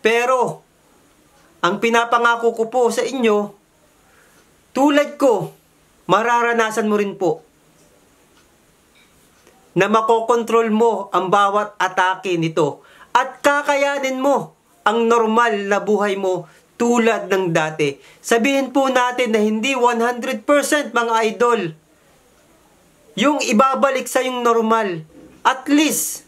Pero, ang pinapangako ko po sa inyo, tulad ko, mararanasan mo rin po na makokontrol mo ang bawat atake nito at kakayanin mo ang normal na buhay mo tulad ng dati. Sabihin po natin na hindi 100% mga idol yung ibabalik sa yung normal. At least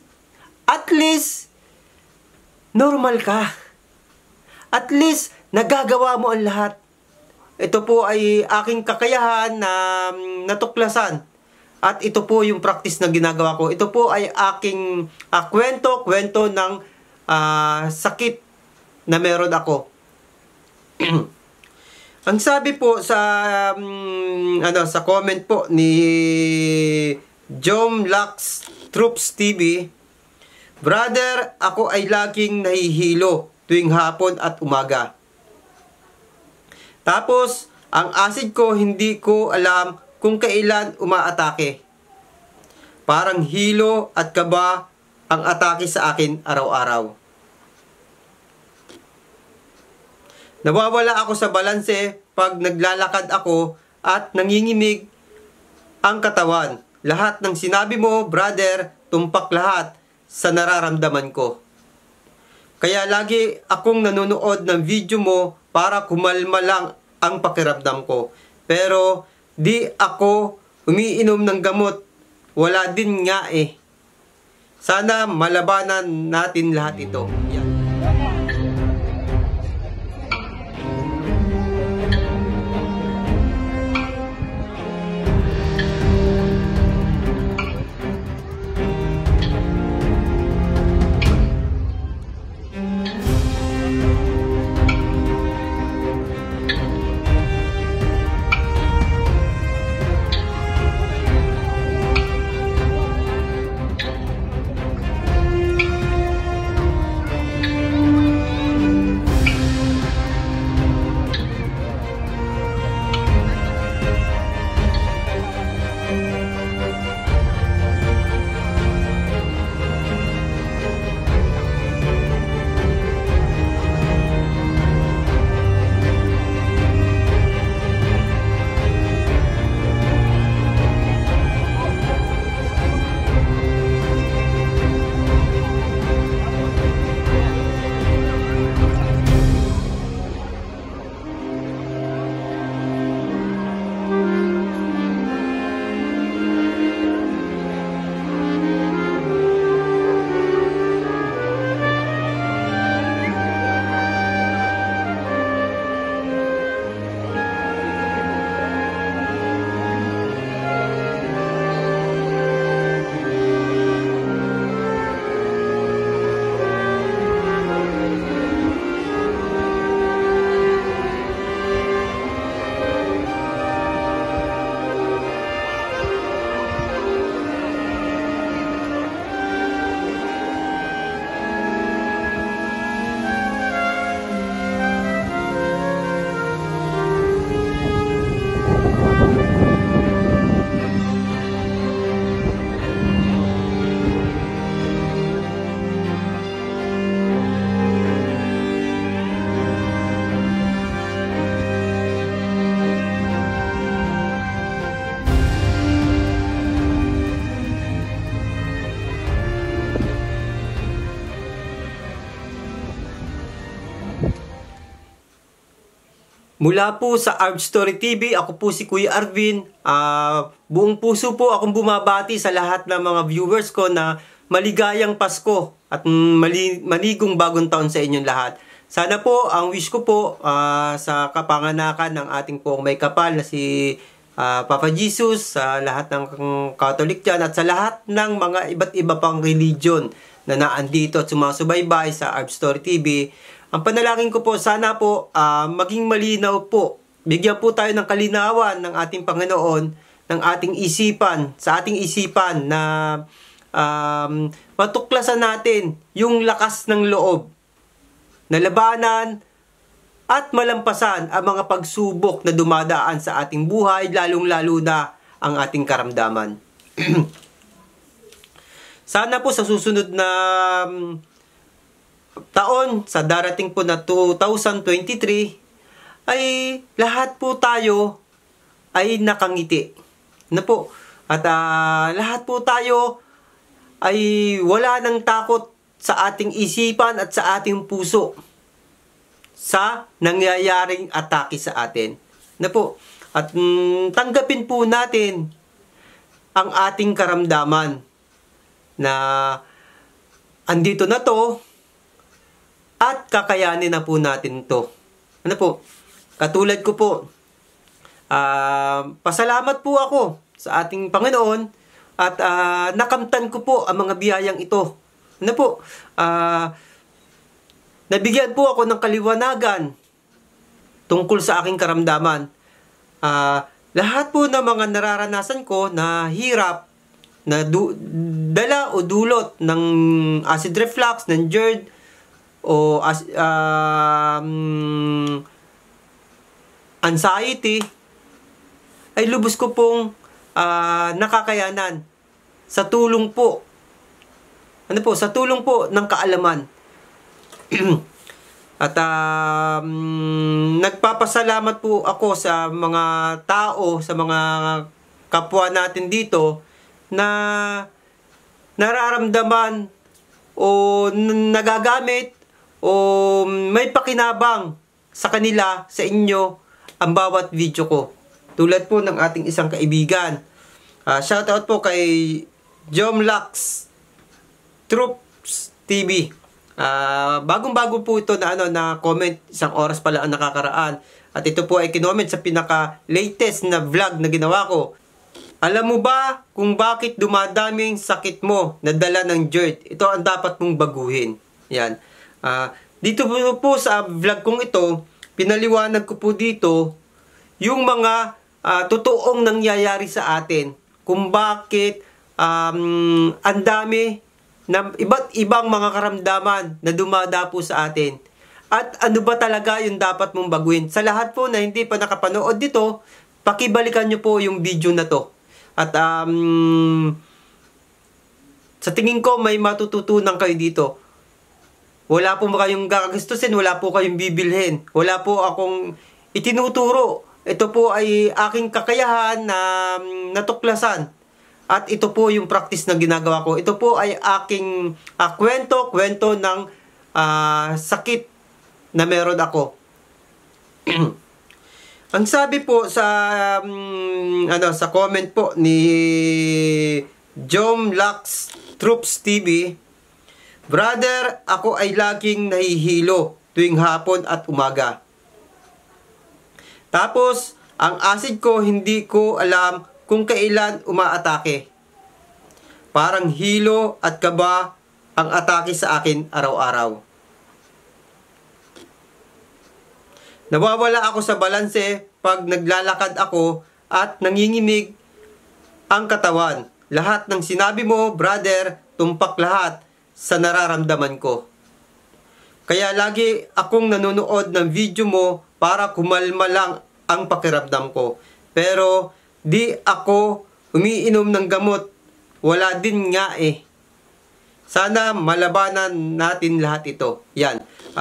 normal ka. At least nagagawa mo ang lahat. Ito po ay aking kakayahan na natuklasan. At ito po yung practice na ginagawa ko. Ito po ay aking kwento ng sakit na meron ako. Ang sabi po sa sa comment po ni Jom Lux Troops TV, "Brother, ako ay laging nahihilo tuwing hapon at umaga. Tapos, ang acid ko hindi ko alam kung kailan umaatake. Parang hilo at kaba ang atake sa akin araw-araw. Nawawala ako sa balanse pag naglalakad ako at nanginginig ang katawan. Lahat ng sinabi mo, brother, tumpak lahat sa nararamdaman ko. Kaya lagi akong nanonood ng video mo para kumalma lang ang pakiramdam ko. Pero di ako umiinom ng gamot. Wala din nga eh. Sana malabanan natin lahat ito." Yan. Mula po sa Arv Story TV, ako po si Kuya Arvin. Buong puso po akong bumabati sa lahat ng mga viewers ko na maligayang Pasko at maligong bagong taon sa inyong lahat. Sana po, ang wish ko po sa kapanganakan ng ating pong may kapal na si Papa Jesus, sa lahat ng Catholic dyan at sa lahat ng mga iba't iba pang religion na naandito at sumasubaybay sa Arv Story TV. Ang panalangin ko po, sana po maging malinaw po. Bigyan po tayo ng kalinawan ng ating Panginoon, ng ating isipan, sa ating isipan na matuklasan natin yung lakas ng loob na labanan at malampasan ang mga pagsubok na dumadaan sa ating buhay, lalong-lalo na ang ating karamdaman. Sana po sa susunod na taon, sa darating po na 2023, ay lahat po tayo ay nakangiti. Ano po? At lahat po tayo ay wala nang takot sa ating isipan at sa ating puso sa nangyayaring atake sa atin. Ano po? At tanggapin po natin ang ating karamdaman na andito na to at kakayanin na po natin to. Ano po? Katulad ko po, pasalamat po ako sa ating Panginoon at nakamtan ko po ang mga biyayang ito. Ano po? Nabigyan po ako ng kaliwanagan tungkol sa aking karamdaman. Lahat po ng mga nararanasan ko na hirap, na dala o dulot ng acid reflux, ng GERD, o anxiety, ay lubos ko pong nakakayanan sa tulong po. Ano po? Sa tulong po ng kaalaman. At nagpapasalamat po ako sa mga tao, sa mga kapwa natin dito na nararamdaman o nagagamit o may pakinabang sa kanila, sa inyo, ang bawat video ko. Tulad po ng ating isang kaibigan. Shoutout po kay Jomlax Troops TV. Bagong-bago po ito na comment, isang oras pala ang nakakaraan. At ito po ay kinoment sa pinaka-latest na vlog na ginawa ko. Alam mo ba kung bakit dumadaming sakit mo na dala ng GERD? Ito ang dapat mong baguhin. Yan. Dito po sa vlog kong ito, pinaliwanag ko po dito yung mga totoong nangyayari sa atin. Kung bakit ang dami na iba't ibang mga karamdaman na dumadapo sa atin. At ano ba talaga yung dapat mong baguhin? Sa lahat po na hindi pa nakapanood dito, pakibalikan nyo po yung video na to. At sa tingin ko may matututunan kayo dito. Wala po kayong gagastusin, wala po kayong bibilhin. Wala po akong itinuturo. Ito po ay aking kakayahan na natuklasan. At ito po yung practice na ginagawa ko. Ito po ay aking kwento ng sakit na meron ako. Ang sabi po sa sa comment po ni Jomlax Troops TV, "Brother, ako ay laging nahihilo tuwing hapon at umaga. Tapos, ang acid ko hindi ko alam kung kailan umaatake. Parang hilo at kaba ang atake sa akin araw-araw. Nawawala ako sa balanse pag naglalakad ako at nangingimig ang katawan. Lahat ng sinabi mo, brother, tumpak lahat sa nararamdaman ko. Kaya lagi akong nanonood ng video mo para kumalma lang ang pakiramdam ko. Pero di ako umiinom ng gamot. Wala din nga eh. Sana malabanan natin lahat ito." Yan.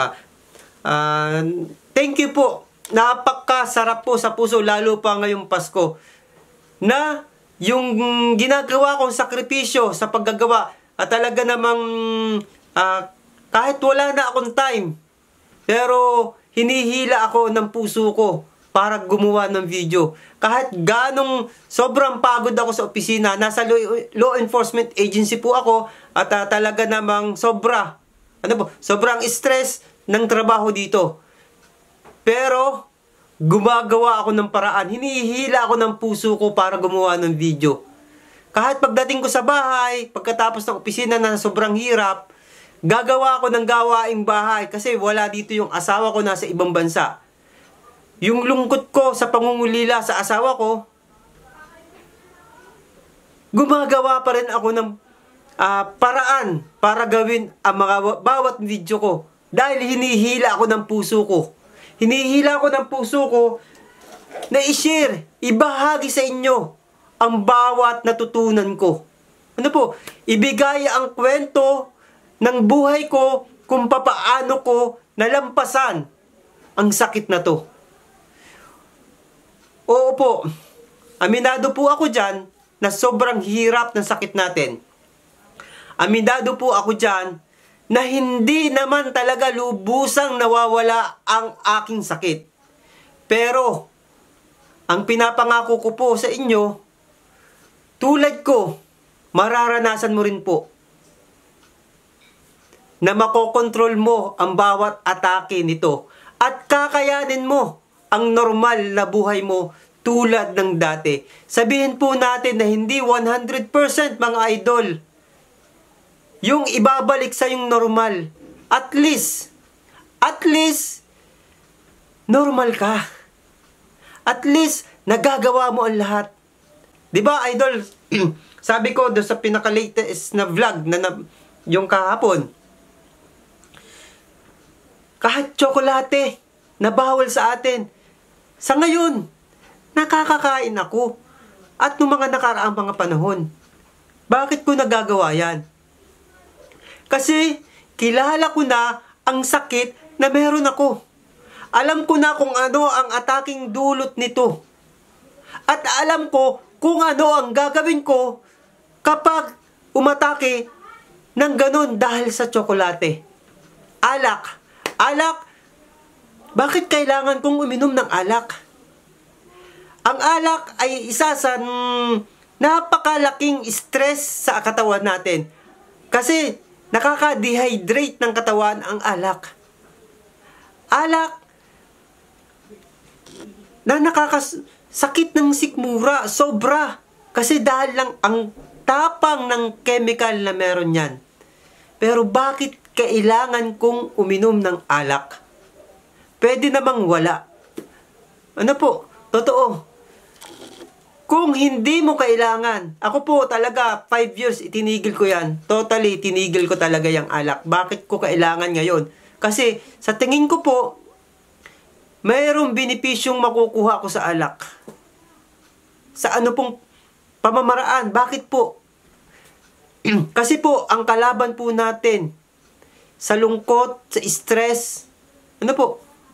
Thank you po. Napakasarap po sa puso, lalo pa ngayong Pasko, na yung ginagawa kong sakripisyo sa paggagawa at talaga namang kahit wala na akong time, pero hinihila ako ng puso ko para gumawa ng video. Kahit ganong sobrang pagod ako sa opisina, nasa law enforcement agency po ako, at talaga namang sobrang stress ng trabaho dito. Pero gumagawa ako ng paraan, hinihila ako ng puso ko para gumawa ng video. Kahit pagdating ko sa bahay, pagkatapos ng opisina na sobrang hirap, gagawa ako ng gawaing bahay kasi wala dito yung asawa ko, nasa ibang bansa. Yung lungkot ko sa pangungulila sa asawa ko, gumagawa pa rin ako ng paraan para gawin ang bawat video ko. Dahil hinihila ako ng puso ko. Hinihila ko ng puso ko na i-share, ibahagi sa inyo ang bawat natutunan ko. Ano po? Ibigay ang kwento ng buhay ko kung papaano ko nalampasan ang sakit na to. Oo po, aminado po ako dyan na sobrang hirap ng sakit natin. Aminado po ako dyan na hindi naman talaga lubusang nawawala ang aking sakit. Pero, ang pinapangako ko po sa inyo, tulad ko, mararanasan mo rin po na makokontrol mo ang bawat atake nito at kakayanin mo ang normal na buhay mo tulad ng dati. Sabihin po natin na hindi 100% mga idol yung ibabalik sa yung normal. At least normal ka. At least nagagawa mo ang lahat. 'Di ba idol? Sabi ko doon sa pinaka-latest na vlog na yung kahapon, kahit tsokolate na bawal sa atin, sa ngayon, nakakakain ako. At noong mga nakaraang mga panahon, bakit ko nagagawa yan? Kasi kilala ko na ang sakit na meron ako. Alam ko na kung ano ang ataking dulot nito. At alam ko kung ano ang gagawin ko kapag umatake ng ganun dahil sa tsokolate. Alak. Bakit kailangan kong uminom ng alak? Ang alak ay isa sa napakalaking stress sa katawan natin. Kasi nakaka-dehydrate ng katawan ang alak. Alak na nakakasakit ng sikmura, sobra. Kasi dahil lang ang tapang ng chemical na meron yan. Pero bakit kailangan kong uminom ng alak? Pwede namang wala. Ano po? Totoo. Kung hindi mo kailangan, ako po talaga 5 years itinigil ko yan. Totally tinigil ko talaga yung alak. Bakit ko kailangan ngayon? Kasi sa tingin ko po, mayroong benepisyong makukuha ko sa alak. Sa ano pong pamamaraan? Bakit po? Kasi po, ang kalaban po natin sa lungkot, sa stress, ano po?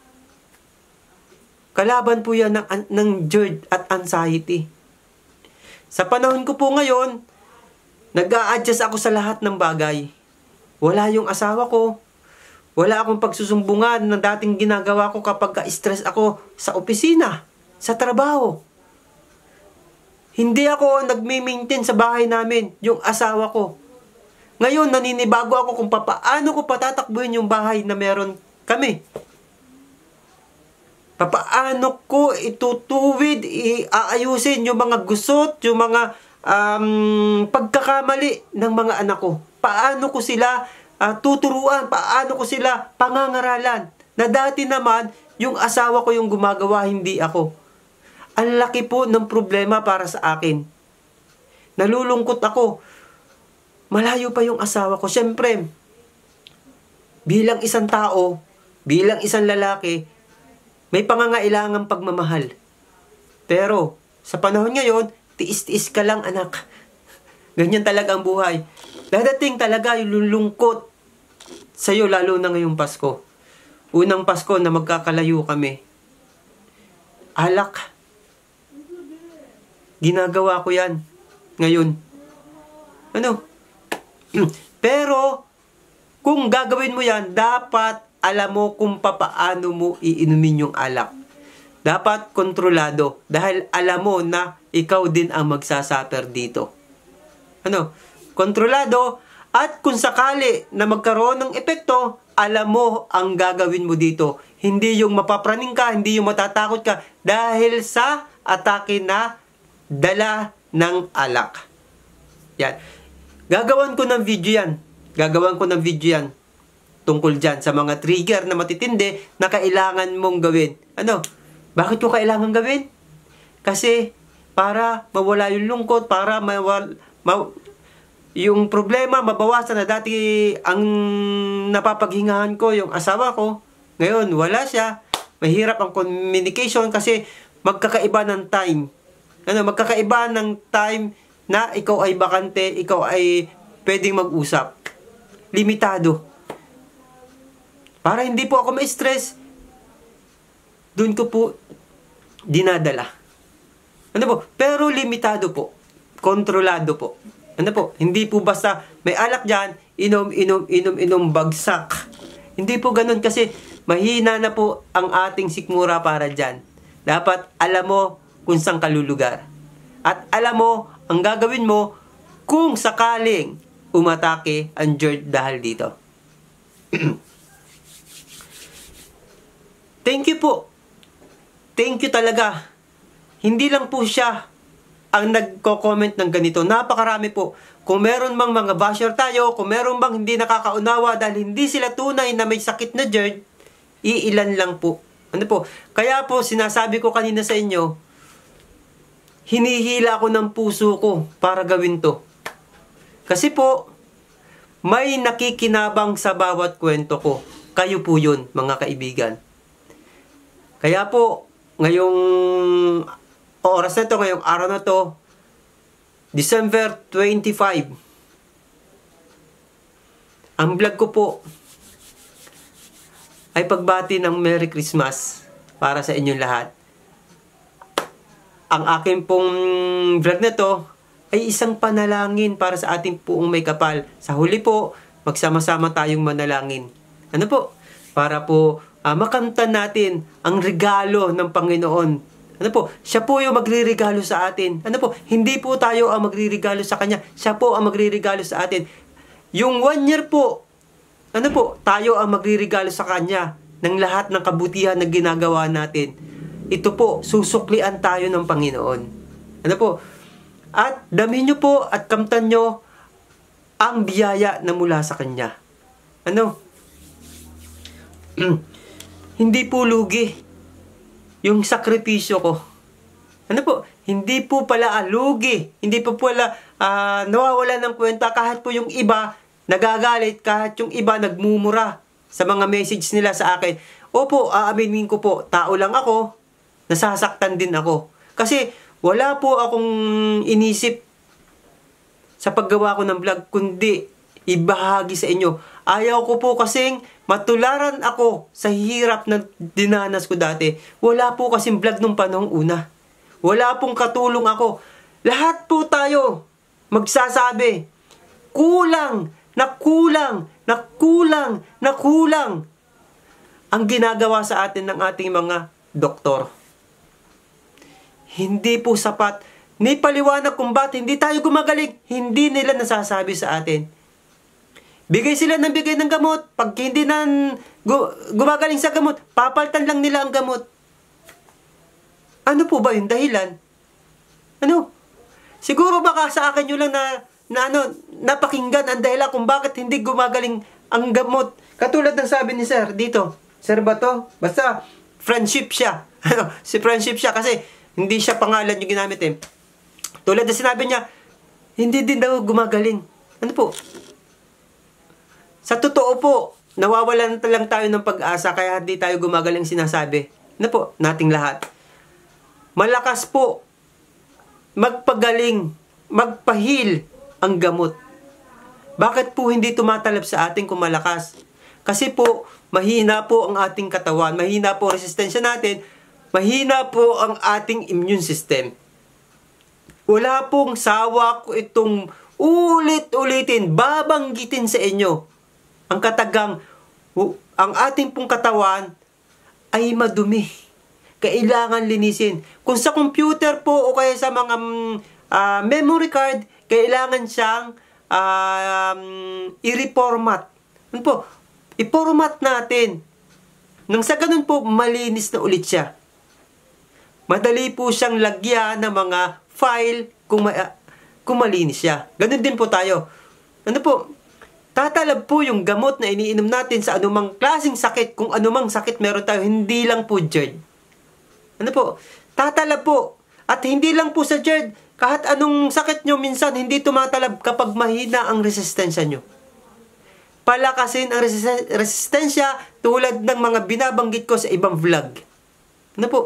Kalaban po yan ng dread at anxiety. Sa panahon ko po ngayon, nag-a-adjust ako sa lahat ng bagay. Wala yung asawa ko. Wala akong pagsusumbungan na dating ginagawa ko kapag stress ako sa opisina, sa trabaho. Hindi ako nagme-maintain sa bahay namin, yung asawa ko. Ngayon, naninibago ako kung paano ko patatakbuhin yung bahay na meron kami. Paano ko itutuwid, iayusin yung mga gusot, yung mga pagkakamali ng mga anak ko. Paano ko sila tuturuan, paano ko sila pangangaralan. Na dati naman, yung asawa ko yung gumagawa, hindi ako. Ang laki po ng problema para sa akin. Nalulungkot ako. Malayo pa yung asawa ko. Siyempre, bilang isang tao, bilang isang lalaki, may pangangailangang pagmamahal. Pero, sa panahon ngayon, tiis-tiis ka lang, anak. Ganyan talaga ang buhay. Dadating talaga yung lungkot sa'yo, lalo na ngayong Pasko. Unang Pasko na magkakalayo kami. Alak. Ginagawa ko yan. Ngayon. Ano? Pero, kung gagawin mo yan, dapat alam mo kung papaano mo iinumin yung alak. Dapat kontrolado. Dahil alam mo na ikaw din ang magsasuffer dito. Ano? Kontrolado. At kung sakali na magkaroon ng epekto, alam mo ang gagawin mo dito. Hindi yung mapapraning ka, hindi yung matatakot ka. Dahil sa atake na dala ng alak. Yan. Gagawan ko ng video yan. Tungkol dyan sa mga trigger na matitindi na kailangan mong gawin. Ano? Bakit ko kailangan gawin? Kasi para mawala yung lungkot, para yung problema mabawasan na dati ang napapaghingahan ko, yung asawa ko. Ngayon, wala siya. Mahirap ang communication kasi magkakaiba ng time. Ano, magkakaiba ng time na ikaw ay bakante, ikaw ay pwedeng mag-usap. Limitado. Para hindi po ako ma-stress, doon ko po dinadala. Ano po? Pero limitado po. Kontrolado po. Ano po? Hindi po basta may alak dyan, inom, bagsak. Hindi po ganun kasi mahina na po ang ating sikmura para dyan. Dapat alam mo kung saan kalulugar. At alam mo ang gagawin mo kung sakaling umatake ang George dahil dito. Thank you po. Thank you talaga. Hindi lang po siya ang nagko-comment ng ganito. Napakarami po. Kung meron bang mga basher tayo, kung meron bang hindi nakakaunawa dahil hindi sila tunay na may sakit na GERD, iilan lang po. Ano po? Kaya po, sinasabi ko kanina sa inyo, hinihila ko ng puso ko para gawin to. Kasi po, may nakikinabang sa bawat kwento ko. Kayo po yun, mga kaibigan. Kaya po, ngayong oras na to, ngayong araw na to, December 25, ang vlog ko po ay pagbati ng Merry Christmas para sa inyong lahat. Ang aking pong vlog na to ay isang panalangin para sa ating poong may kapal. Sa huli po, magsama-sama tayong manalangin. Ano po? Para po makamtan natin ang regalo ng Panginoon. Ano po? Siya po yung magre-regalo sa atin. Ano po? Hindi po tayo ang magre-regalo sa Kanya. Siya po ang magre-regalo sa atin. Yung 1 year po, ano po? Tayo ang magre-regalo sa Kanya ng lahat ng kabutihan na ginagawa natin. Ito po, susuklian tayo ng Panginoon. Ano po? At damin nyo po at kamtan nyo ang biyaya na mula sa Kanya. Ano? Hindi po lugi yung sakripisyo ko. Ano po? Hindi po pala lugi. Hindi po pala nawawala ng kwenta kahit po yung iba nagagalit, kahit yung iba nagmumura sa mga message nila sa akin. Opo, aaminin ko po, tao lang ako, nasasaktan din ako. Kasi wala po akong inisip sa paggawa ko ng vlog, kundi ibahagi sa inyo. Ayaw ko po kasing matularan ako sa hirap na dinanas ko dati. Wala po kasing vlog nung panahong una. Wala pong katulong ako. Lahat po tayo magsasabi, kulang, nakulang, nakulang, nakulang ang ginagawa sa atin ng ating mga doktor. Hindi po sapat. May paliwanag kung ba't hindi tayo gumagaling. Hindi nila nasasabi sa atin. Bigay sila ng bigay ng gamot. Pag hindi na gumagaling sa gamot, papaltan lang nila ang gamot. Ano po ba yung dahilan? Ano? Siguro baka sa akin yun lang napakinggan ang dahilan kung bakit hindi gumagaling ang gamot. Katulad ng sabi ni Sir dito. Sir ba to? Basta friendship siya. Si friendship siya kasi hindi siya pangalan yung ginamit eh. Tulad na sinabi niya, hindi din daw gumagaling. Ano po? Sa totoo po, nawawalan lang tayo ng pag-asa kaya hindi tayo gumagaling sinasabi. Ano po? Nating lahat. Malakas po magpagaling, magpahil ang gamot. Bakit po hindi tumatalab sa atin kung malakas? Kasi po, mahina po ang ating katawan, mahina po ang resistensya natin, mahina po ang ating immune system. Wala pong sawa ko itong ulit-ulitin, babanggitin sa inyo. Ang katagang, ang ating pong katawan ay madumi. Kailangan linisin. Kung sa computer po o kaya sa mga memory card, kailangan siyang i-reformat. Ano po? I-format natin. Nang sa ganun po, malinis na ulit siya. Madali po siyang lagyan ng mga file kung malinis siya. Ganun din po tayo. Ano po? Tatalab po yung gamot na iniinom natin sa anumang klaseng sakit. Kung anumang sakit meron tayo, hindi lang po GERD. Ano po? Tatalab po. At hindi lang po sa GERD. Kahit anong sakit nyo, minsan hindi tumatalab kapag mahina ang resistensya nyo. Palakasin ang resistensya tulad ng mga binabanggit ko sa ibang vlog. Ano po?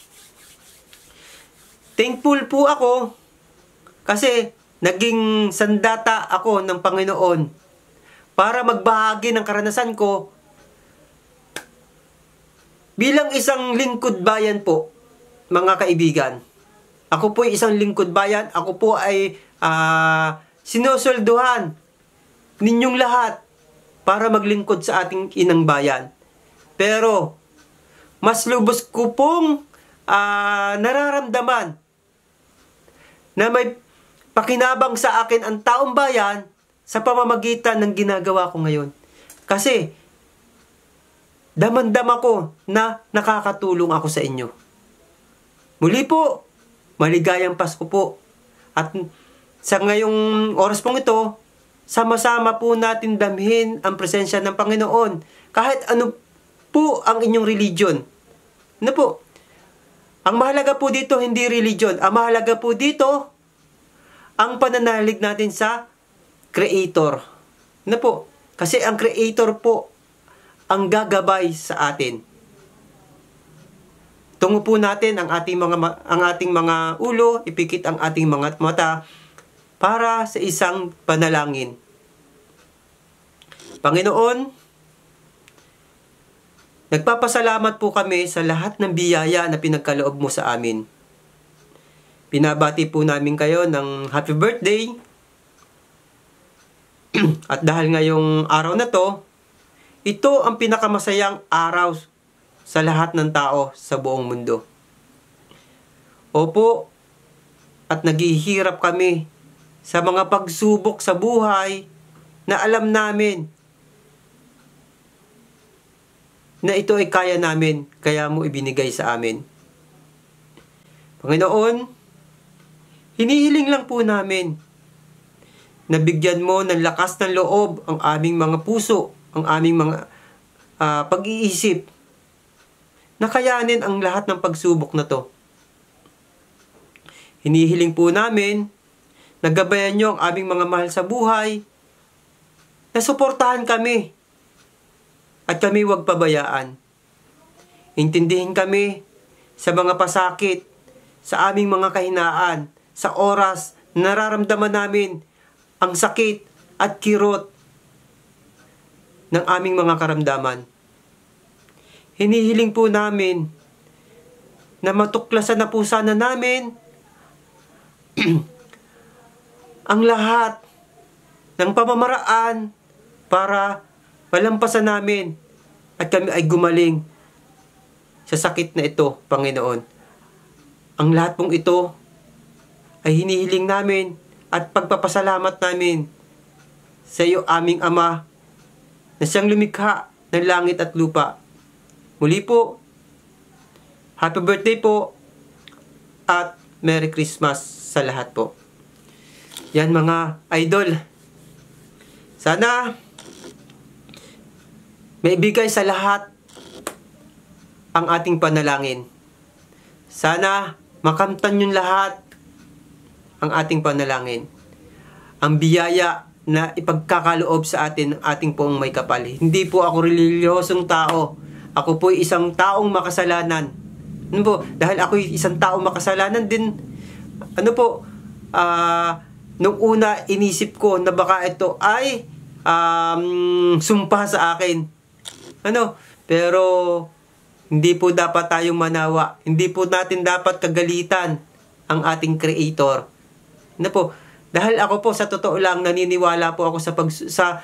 Thankful po ako kasi naging sandata ako ng Panginoon para magbahagi ng karanasan ko Bilang isang lingkod bayan po, mga kaibigan, ako po ay isang lingkod bayan, ako po ay sinusulduhan ninyong lahat para maglingkod sa ating inang bayan. Pero, mas lubos ko pong nararamdaman na may pakinabang sa akin ang taong bayan sa pamamagitan ng ginagawa ko ngayon. Kasi, damandam ako na nakakatulong ako sa inyo. Muli po, maligayang Pasko po. At sa ngayong oras pong ito, sama-sama po natin damhin ang presensya ng Panginoon. Kahit ano po ang inyong religion. Ano po? Ang mahalaga po dito, hindi religion. Ang mahalaga po dito, ang pananalig natin sa Creator. Ano po? Kasi ang Creator po ang gagabay sa atin. Tungo po natin ang ating mga ulo, ipikit ang ating mga mata para sa isang panalangin. Panginoon, nagpapasalamat po kami sa lahat ng biyaya na pinagkaloob mo sa amin. Binabati po namin kayo ng happy birthday. At dahil ngayong araw na to, ito ang pinakamasayang araw sa lahat ng tao sa buong mundo. Opo, at naghihirap kami sa mga pagsubok sa buhay na alam namin na ito ay kaya namin, kaya mo ibinigay sa amin. Panginoon, hinihiling lang po namin na bigyan mo ng lakas ng loob ang aming mga puso, ang aming mga pag-iisip, na kayanin ang lahat ng pagsubok na to. Hinihiling po namin na gabayan nyo ang aming mga mahal sa buhay, na suportahan kami, at kami huwag pabayaan. Intindihin kami sa mga pasakit, sa aming mga kahinaan, sa oras na nararamdaman namin ang sakit at kirot ng aming mga karamdaman. Hinihiling po namin na matuklasan na po sana namin ang lahat ng pamamaraan para malampasan namin at kami ay gumaling sa sakit na ito, Panginoon. Ang lahat pong ito ay hinihiling namin at pagpapasalamat namin sa iyo, aming Ama, na siyang lumikha ng langit at lupa. Muli po, happy birthday po at Merry Christmas sa lahat po. Yan mga idol. Sana may bigay sa lahat ang ating panalangin. Sana makamtan yung lahat ang ating panalangin. Ang biyaya na ipagkakaloob sa atin ng ating pong may kapal. Hindi po ako relihiyosong tao. Ako po isang taong makasalanan. Ano po? Dahil ako isang taong makasalanan din, ano po, nung una inisip ko na baka ito ay sumpa sa akin. Ano? Pero hindi po dapat tayong manawa. Hindi po natin dapat kagalitan ang ating Creator. Ano po? Dahil ako po sa totoo lang naniniwala po ako sa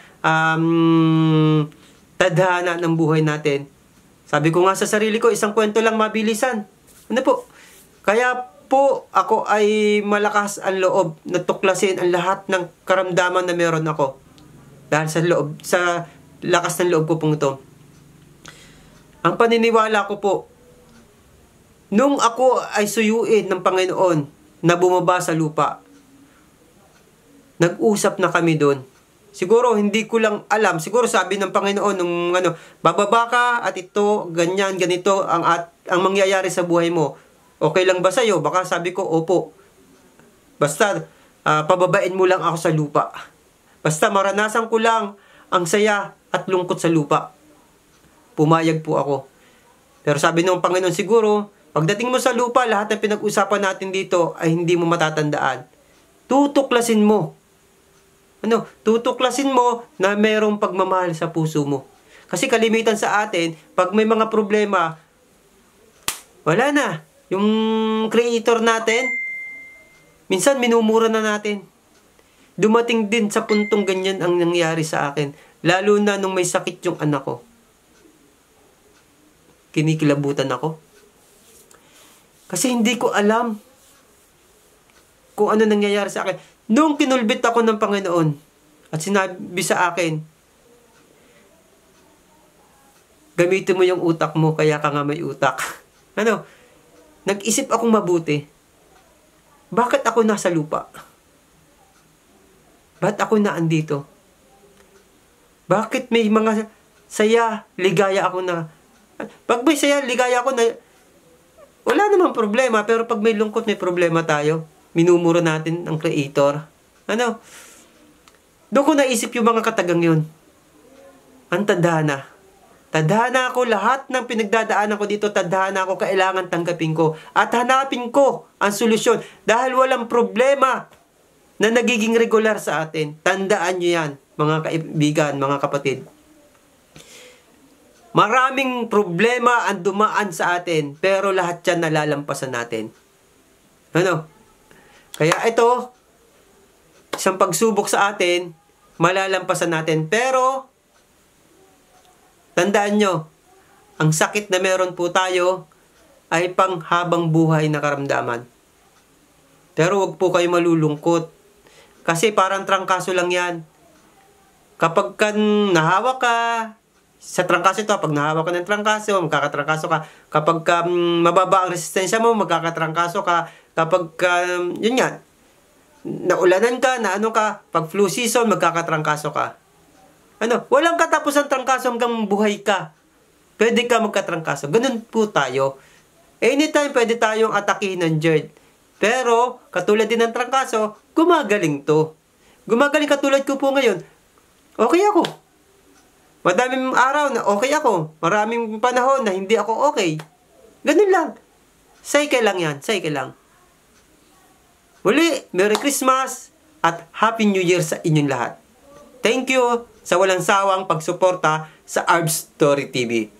tadhana ng buhay natin. Sabi ko nga sa sarili ko, isang kwento lang mabilisan. Ano po? Kaya po ako ay malakas ang loob na tuklasin ang lahat ng karamdaman na meron ako. Dahil sa lakas ng loob ko pong ito. Ang paniniwala ko po, nung ako ay suyuin ng Panginoon na bumaba sa lupa, nag-usap na kami doon. Siguro hindi ko lang alam. Siguro sabi ng Panginoon nung bababa ka at ito, ganyan, ganito ang mangyayari sa buhay mo. Okay lang ba sa'yo? Baka sabi ko, opo. Basta pababain mo lang ako sa lupa. Basta maranasan ko lang ang saya at lungkot sa lupa. Pumayag po ako. Pero sabi ng Panginoon, siguro, pagdating mo sa lupa, lahat ng pinag-usapan natin dito ay hindi mo matatandaan. Tutuklasin mo. Tutuklasin mo na mayroong pagmamahal sa puso mo. Kasi kalimitan sa atin, pag may mga problema, wala na. Yung creator natin, minsan minumura na natin. Dumating din sa puntong ganyan ang nangyari sa akin. Lalo na nung may sakit yung anak ko. Kinikilabutan ako. Kasi hindi ko alam kung ano nangyayari sa akin. Nung kinulbit ako ng Panginoon at sinabi sa akin, gamitin mo yung utak mo, kaya ka nga may utak. Nag-isip akong mabuti. Bakit ako nasa lupa? Bakit ako naandito? Bakit may mga saya, ligaya ako na... Pag may saya, ligaya ako na... Wala namang problema, pero pag may lungkot, may problema tayo. Minumura natin ang creator. Doon ko naisip yung mga katagang yun. Ang tadhana. Tadhana ako, lahat ng pinagdadaanan ko dito, tadhana ako, kailangan tanggapin ko. At hanapin ko ang solusyon. Dahil walang problema na nagiging regular sa atin. Tandaan nyo yan, mga kaibigan, mga kapatid. Maraming problema ang dumaan sa atin, pero lahat yan nalalampasan natin. Kaya ito, isang pagsubok sa atin, malalampasan natin. Pero, tandaan nyo, ang sakit na meron po tayo ay panghabang buhay na karamdaman. Pero wag po kayo malulungkot. Kasi parang trangkaso lang yan. Kapag nahawa ka, sa trangkaso ito, pag nahawa ka ng trangkaso, magkakatrangkaso ka. Kapag mababa ang resistensya mo, magkakatrangkaso ka. Kapag, yun nga, naulanan ka, pag flu season, magkakatrangkaso ka. Walang katapusan trangkaso hanggang buhay ka. Pwede ka magkatrangkaso. Ganun po tayo. Anytime pwede tayong atakihin ng GERD. Pero, katulad din ng trangkaso, gumagaling to. Gumagaling katulad ko po ngayon. Okay ako. Madaming araw na okay ako. Maraming panahon na hindi ako okay. Ganun lang. Cycle lang yan. Cycle lang. Muli, Merry Christmas at Happy New Year sa inyong lahat. Thank you sa walang sawang pagsuporta sa Arv Story TV.